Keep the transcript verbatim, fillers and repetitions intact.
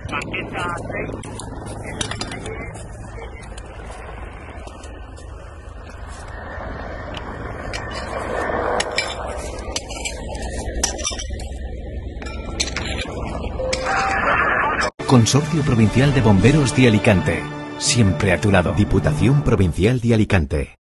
Consorcio Provincial de Bomberos de Alicante. Siempre a tu lado. Diputación Provincial de Alicante.